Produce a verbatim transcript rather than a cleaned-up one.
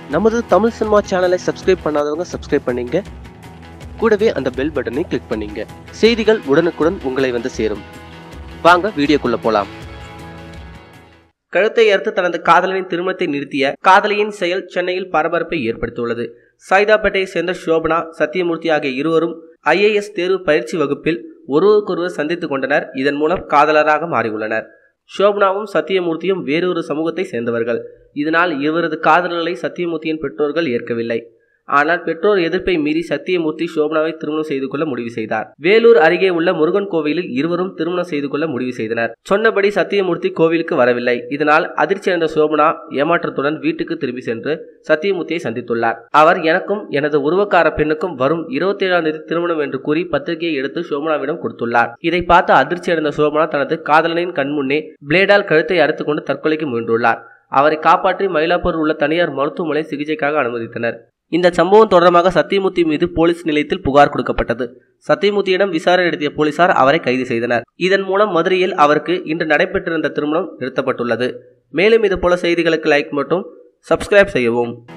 நமது தமிழ் சினிமா சேனலை சப்ஸ்கிரைப் பண்ணாதவங்க சப்ஸ்கிரைப் பண்ணீங்க, கூடவே அந்த பெல் பட்டனை கிளிக் பண்ணீங்க. செய்திகள் உடனுக்குடன் உங்களை வந்து சேரும். வாங்க வீடியோக்குள்ள போலாம். கழுத்தை அறுத்து தனது காதலனின் திருமணத்தை நிறுத்திய காதலியின் செயல் சென்னையில் பரபரப்பை ஏற்படுத்தியுள்ளது. சைதாப்பேட்டையை சேர்ந்த சோபனா, சத்தியமூர்த்தி ஆகிய இருவரும் ஐ ஏ எஸ் தேர்வு பயிற்சி வகுப்பில் ஒருவருக்கொருவர் சந்தித்துக் கொண்டனர். இதன் மூலம் காதலராக மாறியுள்ளனர். சோபனாவும் சத்தியமூர்த்தியும் வேறொரு சமூகத்தை சேர்ந்தவர்கள். இதனால் இவரது காதல்களை சத்தியமூர்த்தியின் பெற்றோர்கள் ஏற்கவில்லை. ஆனால் பெற்றோர் எதிர்ப்பை மீறி சத்தியமூர்த்தி சோபனாவை திருமணம் செய்து கொள்ள முடிவு செய்தார். வேலூர் அருகே உள்ள முருகன் கோவிலில் இருவரும் திருமணம் செய்து கொள்ள முடிவு செய்தனர். சொன்னபடி சத்தியமூர்த்தி கோவிலுக்கு வரவில்லை. இதனால் அதிர்ச்சியடைந்த சோபனா ஏமாற்றத்துடன் வீட்டுக்கு திரும்பி சென்று சத்தியமூர்த்தியை சந்தித்துள்ளார். அவர் எனக்கும் எனது உருவக்கார பெண்ணுக்கும் வரும் இருபத்தி ஏழாம் தேதி திருமணம் என்று கூறி பத்திரிகையை எடுத்து சோபனாவிடம் கொடுத்துள்ளார். இதை பார்த்து அதிர்ச்சியடைந்த சோபனா தனது காதலனின் கண்முன்னே பிளேடால் கழுத்தை அறுத்துக் கொண்டு தற்கொலைக்கு முயன்றுள்ளார். அவரை காப்பாற்றி மயிலாப்பூர் உள்ள தனியார் மருத்துவமனை சிகிச்சைக்காக அனுமதித்தனர். இந்த சம்பவம் தொடர்பாக சத்தியமூர்த்தி மீது போலீஸ் நிலையத்தில் புகார் கொடுக்கப்பட்டது. சத்தியமூர்த்தியிடம் விசாரணை நடத்திய போலீசார் அவரை கைது செய்தனர். இதன் மூலம் மதுரையில் அவருக்கு இன்று நடைபெற்றிருந்த திருமணம் நிறுத்தப்பட்டுள்ளது. மேலும் இது போல செய்திகளுக்கு லைக் மற்றும் சப்ஸ்கிரைப் செய்யவும்.